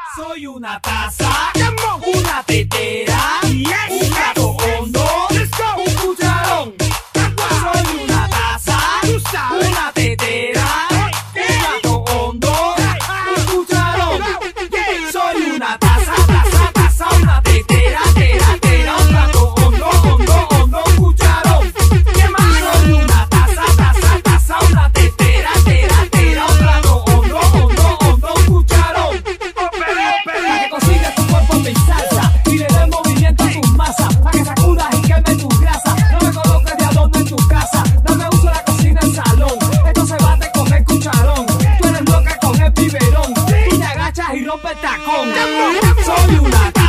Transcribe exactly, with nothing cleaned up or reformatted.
Soy una taza, una tetera, un plato hondo, un cucharón. Soy una taza, una tetera, un plato hondo, un cucharón. Soy una taza, taza, taza, una tetera, tera, tera, un plato hondo, hondo, hondo, un cucharón. ¿Qué más? Soy una taza, taza, taza, una tetera, tera, tera, un plato hondo, hondo, hondo, un cucharón. Para que consigas tu cuerpo en mi salsa y le des movimiento a tus masas, para que sacudas y quemes tu grasa. No me coloques de adorno en tu casa, dame uso la cocina en salón. Esto se bate con el cucharón, tú eres loca con el biberón y te agachas y rompes el tacón. Soy una